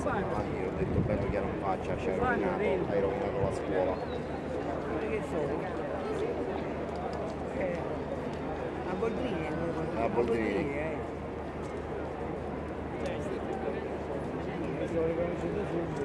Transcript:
Avanti, ho detto bello chiaro in faccia, ci hai rovinato la scuola. Che sono? A Boldrini, A Boldrini. Sono riconosciuto subito.